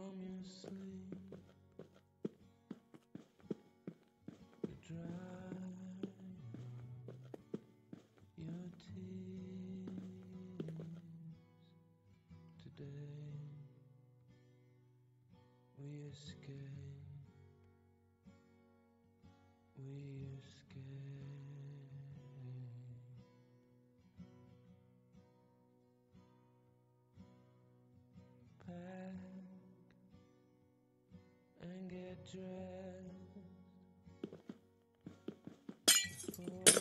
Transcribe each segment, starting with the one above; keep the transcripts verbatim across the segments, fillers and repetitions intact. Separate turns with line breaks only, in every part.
from your sleep, you dry your tears today. We escape, we escape. Pack and get dressed before the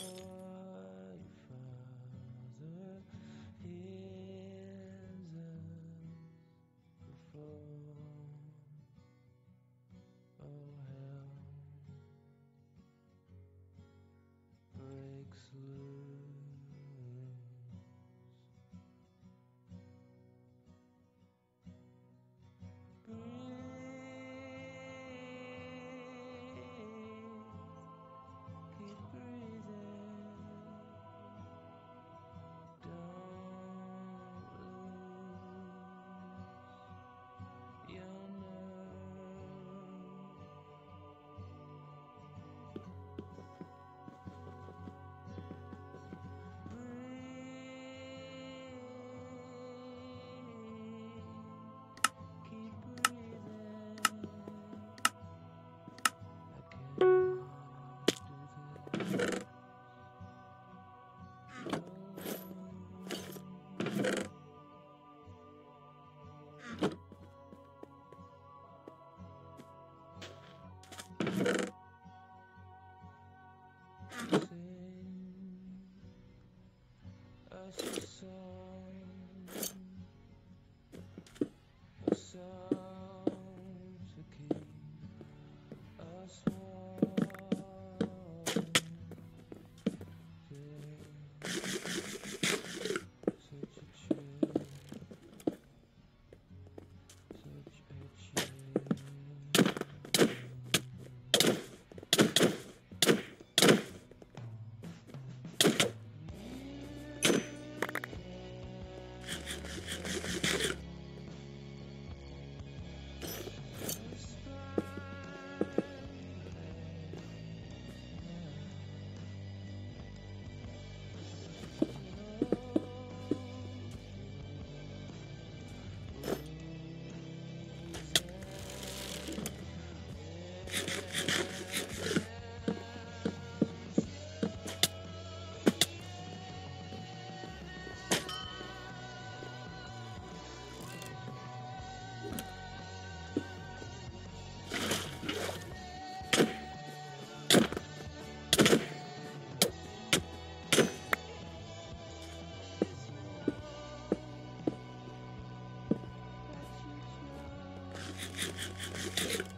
Father hears us, before all hell breaks loose. Breathe, keep breathing. Don't lose your nerve. Breathe, keep breathing. I can't do this alone. Sing us a song, a song to keep us warm. Such a chill, such a chill. Thank you.